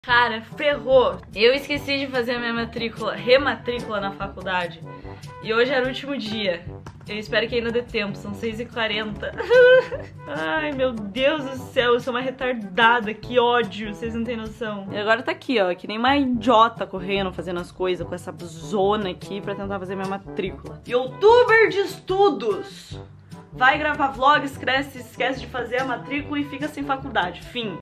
Cara, ferrou. Eu esqueci de fazer a minha rematrícula na faculdade. E hoje era o último dia. Eu espero que ainda dê tempo, são 6h40. Ai, meu Deus do céu, eu sou uma retardada, que ódio, vocês não têm noção. E agora tá aqui, ó, que nem uma idiota correndo, fazendo as coisas com essa zona aqui pra tentar fazer minha matrícula. Youtuber de estudos! Vai gravar vlogs, cresce, esquece de fazer a matrícula e fica sem faculdade. Fim.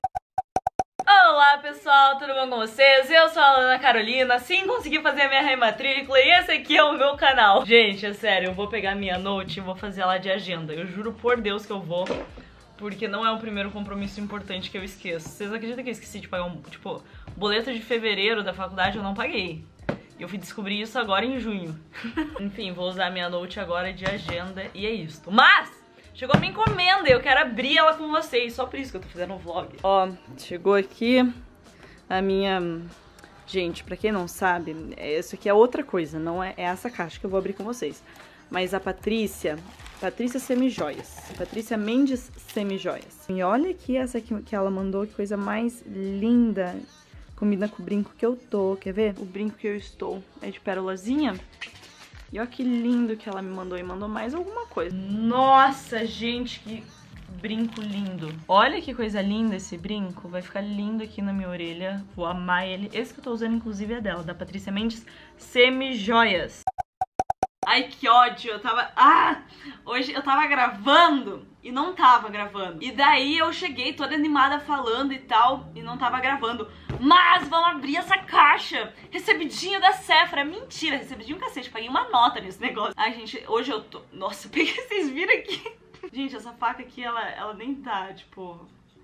Olá pessoal, tudo bom com vocês? Eu sou a Ana Carolina, sim, consegui fazer a minha rematrícula e esse aqui é o meu canal. Gente, é sério, eu vou pegar minha note e vou fazer ela de agenda. Eu juro por Deus que eu vou, porque não é o primeiro compromisso importante que eu esqueço. Vocês acreditam que eu esqueci de pagar boleto de fevereiro da faculdade? Eu não paguei. Eu fui descobrir isso agora em junho. Enfim, vou usar minha note agora de agenda e é isso. Mas chegou a minha encomenda e eu quero abrir ela com vocês. Só por isso que eu tô fazendo um vlog. Ó, chegou aqui a minha... Gente, pra quem não sabe, isso aqui é outra coisa. Não é essa caixa que eu vou abrir com vocês. Mas a Patrícia Semijoias. Patrícia Mendes Semijoias. E olha aqui essa aqui que ela mandou. Que coisa mais linda. Combina com o brinco que eu tô. Quer ver? O brinco que eu estou é de pérolazinha. E olha que lindo que ela me mandou. E mandou mais alguma coisa. Nossa, gente, que brinco lindo. Olha que coisa linda esse brinco. Vai ficar lindo aqui na minha orelha. Vou amar ele. Esse que eu tô usando, inclusive, é dela. Da Patrícia Mendes Semijoias. Ai, que ódio. Eu tava... Hoje eu tava gravando e não tava gravando. E daí eu cheguei toda animada falando e tal. E não tava gravando. Mas vamos abrir essa caixa recebidinho da Sephora. Mentira, recebidinho cacete, paguei uma nota nesse negócio. Ai, gente, hoje eu tô... Nossa, peguei, vocês viram aqui. Gente, essa faca aqui, ela nem tá, tipo,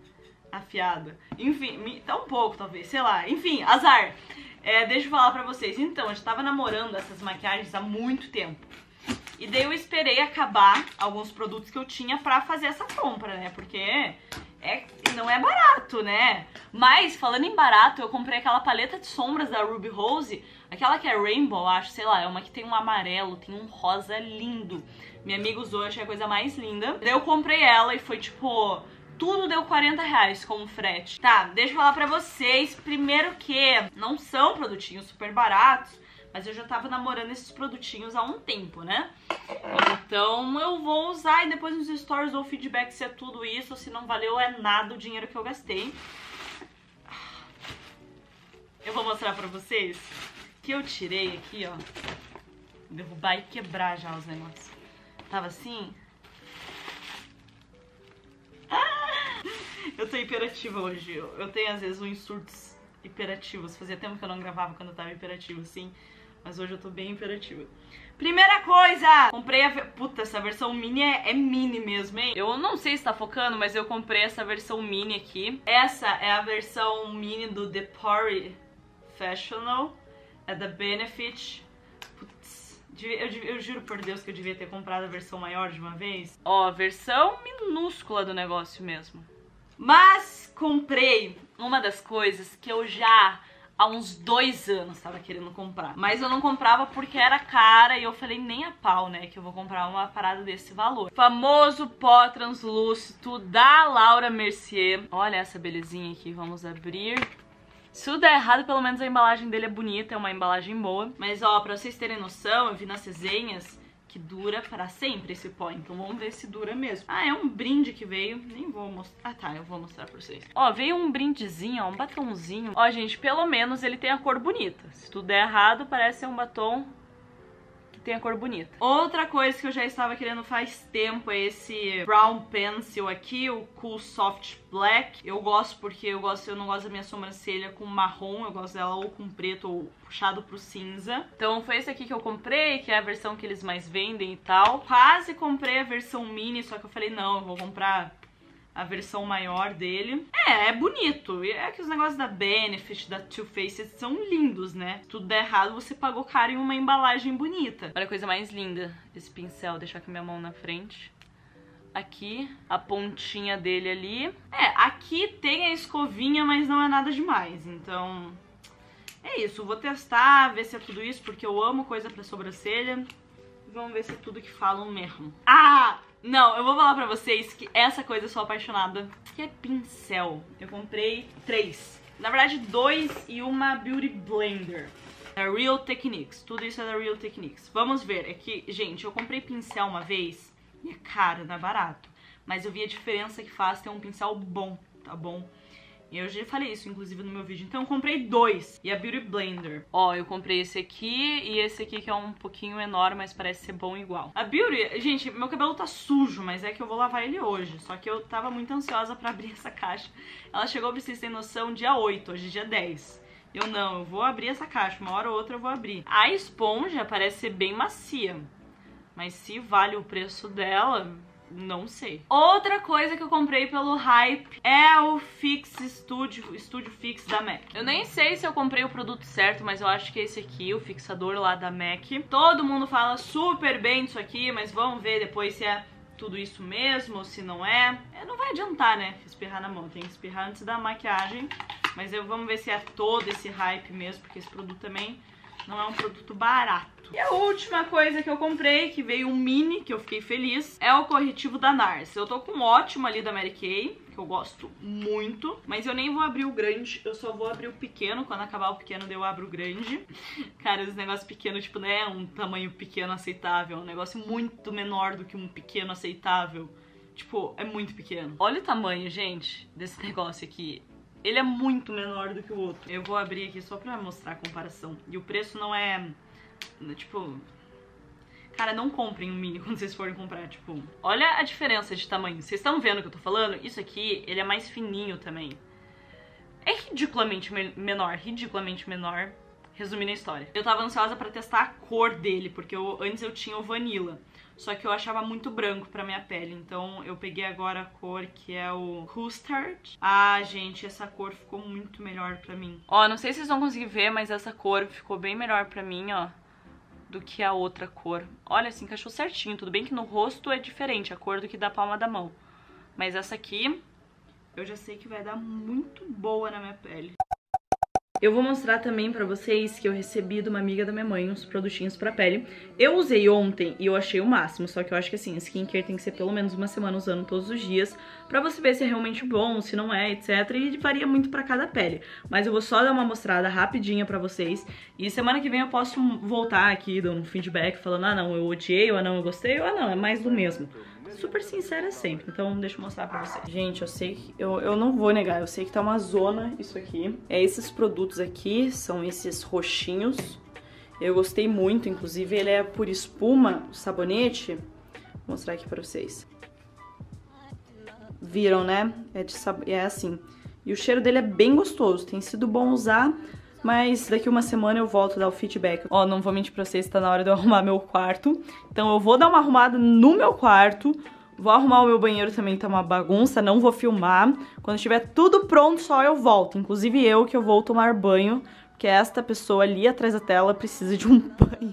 afiada. Enfim, tá um pouco, talvez, sei lá. Enfim, azar. Deixa eu falar pra vocês. Então, eu já tava namorando essas maquiagens há muito tempo. E daí eu esperei acabar alguns produtos que eu tinha pra fazer essa compra, né? Porque... não é barato, né? Mas, falando em barato, eu comprei aquela paleta de sombras da Ruby Rose. Aquela que é Rainbow, acho, sei lá. É uma que tem um amarelo, tem um rosa lindo. Minha amiga usou, eu achei a coisa mais linda. Daí eu comprei ela e foi tipo... Tudo deu 40 reais com frete. Tá, deixa eu falar pra vocês. Primeiro que não são produtinhos super baratos. Mas eu já tava namorando esses produtinhos há um tempo, né? Então eu vou usar e depois nos stories dou feedback se é tudo isso ou se não valeu nada o dinheiro que eu gastei. Eu vou mostrar pra vocês que eu tirei aqui, ó. Vou derrubar e quebrar já os negócios. Tava assim. Eu tô hiperativa hoje. Eu tenho às vezes uns surtos hiperativos. Fazia tempo que eu não gravava quando eu tava hiperativa assim. Mas hoje eu tô bem imperativa. Primeira coisa! Comprei a... Puta, essa versão mini é mini mesmo, hein? Eu não sei se tá focando, mas eu comprei essa versão mini aqui. Essa é a versão mini do The Professional. É da Benefit. Putz, eu juro por Deus que eu devia ter comprado a versão maior de uma vez. Ó, a versão minúscula do negócio mesmo. Mas comprei uma das coisas que eu já... há uns 2 anos tava querendo comprar. Mas eu não comprava porque era cara e eu falei nem a pau, né, que eu vou comprar uma parada desse valor. Famoso pó translúcido da Laura Mercier. Olha essa belezinha aqui, vamos abrir. Se tudo der errado, pelo menos a embalagem dele é bonita, é uma embalagem boa. Mas ó, pra vocês terem noção, eu vi nas resenhas que dura pra sempre esse pó, então vamos ver se dura mesmo. Ah, é um brinde que veio, nem vou mostrar. Ah tá, eu vou mostrar pra vocês. Ó, veio um brindezinho, ó, um batomzinho. Ó, gente, pelo menos ele tem a cor bonita. Se tudo der errado, parece ser um batom que tem a cor bonita. Outra coisa que eu já estava querendo faz tempo é esse Brown Pencil aqui, o Cool Soft Black. Eu gosto porque eu não gosto da minha sobrancelha com marrom, eu gosto dela ou com preto ou puxado pro cinza. Então foi esse aqui que eu comprei, que é a versão que eles mais vendem e tal. Quase comprei a versão mini, só que eu falei, não, eu vou comprar a versão maior dele. É bonito. É que os negócios da Benefit, da Too Faced são lindos, né? Se tudo der errado, você pagou caro em uma embalagem bonita. Olha a coisa mais linda desse pincel. Vou deixar aqui minha mão na frente. Aqui, a pontinha dele ali. Aqui tem a escovinha, mas não é nada demais. Então, é isso. Vou testar, ver se é tudo isso, porque eu amo coisa pra sobrancelha. Vamos ver se é tudo que falam mesmo. Não, eu vou falar pra vocês que essa coisa eu sou apaixonada, que é pincel. Eu comprei 3. Na verdade, 2 e uma Beauty Blender. Da Real Techniques. Tudo isso é da Real Techniques. Vamos ver. É que, gente, eu comprei pincel uma vez e é caro, não é barato. Mas eu vi a diferença que faz ter um pincel bom, tá bom? E eu já falei isso, inclusive, no meu vídeo. Então eu comprei 2. E a Beauty Blender. Ó, eu comprei esse aqui e esse aqui que é um pouquinho menor, mas parece ser bom igual. A Beauty, gente, meu cabelo tá sujo, mas é que eu vou lavar ele hoje. Só que eu tava muito ansiosa pra abrir essa caixa. Ela chegou, pra vocês terem noção, dia 8, hoje é dia 10. Eu vou abrir essa caixa, uma hora ou outra eu vou abrir. A esponja parece ser bem macia, mas se vale o preço dela, não sei. Outra coisa que eu comprei pelo Hype é o Fix Studio Fix da MAC. Eu nem sei se eu comprei o produto certo, mas eu acho que é esse aqui, o fixador lá da MAC. Todo mundo fala super bem disso aqui, mas vamos ver depois se é tudo isso mesmo ou se não é. Não vai adiantar, né, espirrar na mão. Tem que espirrar antes da maquiagem. Mas vamos ver se é todo esse hype mesmo, porque esse produto também não é um produto barato. E a última coisa que eu comprei, que veio um mini, que eu fiquei feliz, é o corretivo da NARS. Eu tô com um ótimo ali da Mary Kay, que eu gosto muito, mas eu nem vou abrir o grande, eu só vou abrir o pequeno. Quando acabar o pequeno, daí eu abro o grande. Cara, esse negócio pequeno, tipo, não é um tamanho pequeno aceitável, é um negócio muito menor do que um pequeno aceitável. Tipo, é muito pequeno. Olha o tamanho, gente, desse negócio aqui. Ele é muito menor do que o outro. Eu vou abrir aqui só pra mostrar a comparação. E o preço não é, tipo... Cara, não comprem um mini quando vocês forem comprar, tipo... Olha a diferença de tamanho. Vocês estão vendo o que eu tô falando? Isso aqui, ele é mais fininho também. É ridiculamente menor. Resumindo a história. Eu tava ansiosa pra testar a cor dele, porque antes eu tinha o Vanilla. Só que eu achava muito branco pra minha pele, então eu peguei agora a cor que é o Custard. Ah, gente, essa cor ficou muito melhor pra mim. Ó, não sei se vocês vão conseguir ver, mas essa cor ficou bem melhor pra mim, ó, do que a outra cor. Olha, se encaixou certinho. Tudo bem que no rosto é diferente a cor do que da palma da mão. Mas essa aqui, eu já sei que vai dar muito boa na minha pele. Eu vou mostrar também pra vocês que eu recebi de uma amiga da minha mãe uns produtinhos pra pele. Eu usei ontem e eu achei o máximo, só que eu acho que assim, skincare tem que ser pelo menos uma semana usando todos os dias pra você ver se é realmente bom, se não é, etc. E varia muito pra cada pele. Mas eu vou só dar uma mostrada rapidinha pra vocês. E semana que vem eu posso voltar aqui, dando um feedback, falando, ah não, eu odiei, ou ah não, eu gostei, ou ah não, é mais do mesmo. Super sincera sempre, então deixa eu mostrar pra vocês. Gente, eu sei que, eu não vou negar, eu sei que tá uma zona isso aqui. É esses produtos aqui, são esses roxinhos. Eu gostei muito, inclusive ele é por espuma, o sabonete. Vou mostrar aqui pra vocês. Viram, né? É assim. E o cheiro dele é bem gostoso, tem sido bom usar. Mas daqui uma semana eu volto a dar o feedback. Ó, não vou mentir pra vocês, tá na hora de eu arrumar meu quarto. Então eu vou dar uma arrumada no meu quarto. Vou arrumar o meu banheiro também, tá uma bagunça, não vou filmar. Quando estiver tudo pronto, só eu volto. Inclusive eu, que eu vou tomar banho, porque esta pessoa ali atrás da tela precisa de um banho.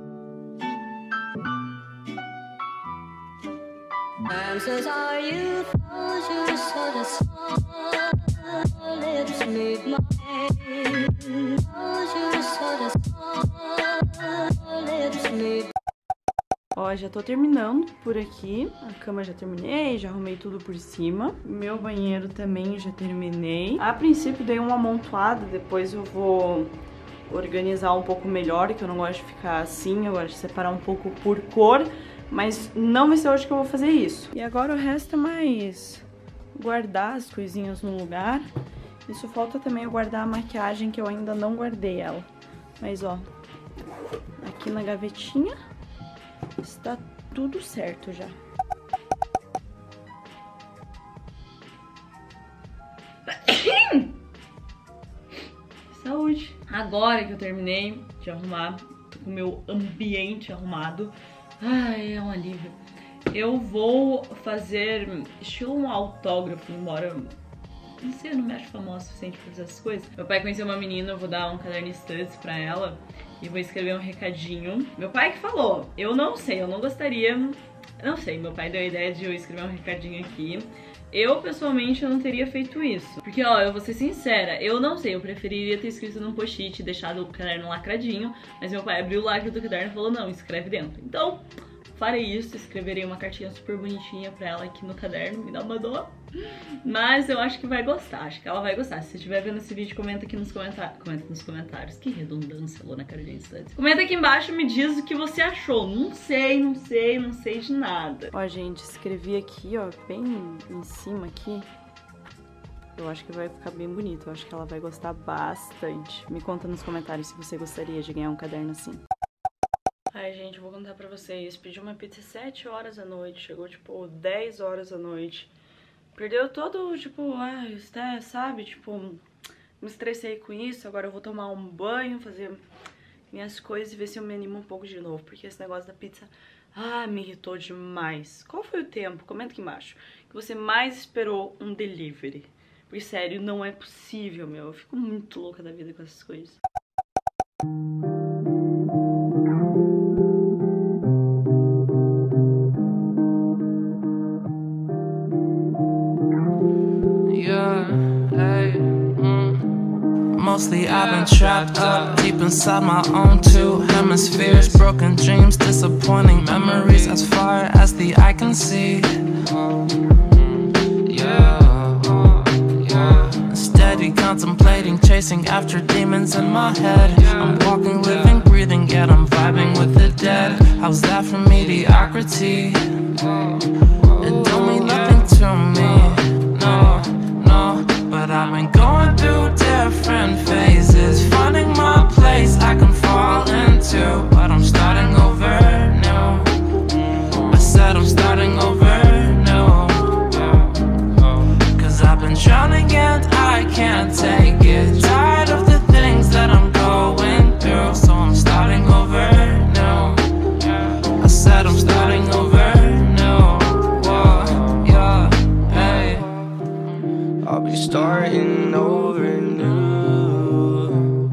Ó, já tô terminando por aqui. A cama já terminei, já arrumei tudo por cima. Meu banheiro também já terminei. A princípio dei uma amontoada, depois eu vou organizar um pouco melhor, que eu não gosto de ficar assim, eu gosto de separar um pouco por cor. Mas não vai ser hoje que eu vou fazer isso. E agora o resto é mais guardar as coisinhas no lugar. Isso falta também eu guardar a maquiagem, que eu ainda não guardei ela. Mas ó, aqui na gavetinha está tudo certo já. Saúde! Agora que eu terminei de arrumar, tô com o meu ambiente arrumado. Ai, é um alívio. Eu vou fazer estilo um autógrafo, embora não sei, eu não me acho famosa o suficiente pra fazer essas coisas. Meu pai conheceu uma menina, eu vou dar um caderno Studs pra ela e vou escrever um recadinho. Meu pai que falou, eu não sei, eu não gostaria, não sei, meu pai deu a ideia de eu escrever um recadinho aqui. Eu, pessoalmente, eu não teria feito isso. Porque, ó, eu vou ser sincera, eu não sei, eu preferiria ter escrito num post-it e deixado o caderno lacradinho, mas meu pai abriu o lacre do caderno e falou, não, escreve dentro. Então, farei isso, escreverei uma cartinha super bonitinha pra ela aqui no caderno, me dá uma dó. Mas eu acho que vai gostar, acho que ela vai gostar. Se você estiver vendo esse vídeo, comenta aqui nos comentários. Comenta nos comentários. Que redundância, Luna Carolina Studs. Comenta aqui embaixo e me diz o que você achou. Não sei de nada. Ó, gente, escrevi aqui, ó, bem em cima aqui. Eu acho que vai ficar bem bonito, eu acho que ela vai gostar bastante. Me conta nos comentários se você gostaria de ganhar um caderno assim. Ai, gente, eu vou contar pra vocês. Pedi uma pizza 7 horas da noite, chegou, tipo, 10 horas da noite. Perdeu todo, tipo, sabe? Tipo, me estressei com isso, agora eu vou tomar um banho, fazer minhas coisas e ver se eu me animo um pouco de novo. Porque esse negócio da pizza, me irritou demais. Qual foi o tempo? Comenta aqui embaixo. Que você mais esperou um delivery. Porque, sério, não é possível, meu. Eu fico muito louca da vida com essas coisas. Mostly I've been trapped up deep inside my own two hemispheres. Broken dreams, disappointing memories as far as the eye can see. Steady contemplating, chasing after demons in my head. I'm walking, living, breathing, yet I'm vibing with the dead. How's that for mediocrity? It don't mean nothing to me, no, but I've been going through different phases, finding my place I can fall into, but I'm starting over now. I said I'm starting over now, 'cause I've been drowning and I can't take it. Tired of the things that I'm going through, so I'm starting over now. I said I'm starting over now. Whoa, yeah, hey. I'll be starting over now.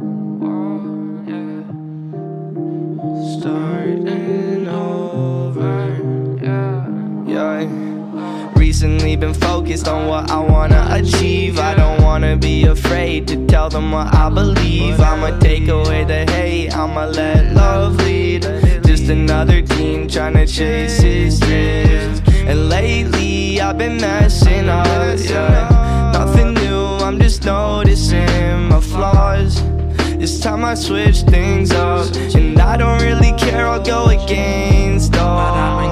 Starting over, yeah. Recently been focused on what I wanna achieve. I don't wanna be afraid to tell them what I believe. I'ma take away the hate, I'ma let love lead. Just another teen trying to chase his dreams. And lately I've been messing up, yeah. Nothing new, I'm just noticing my flaws. This time I switch things up, and I don't really care, I'll go against all.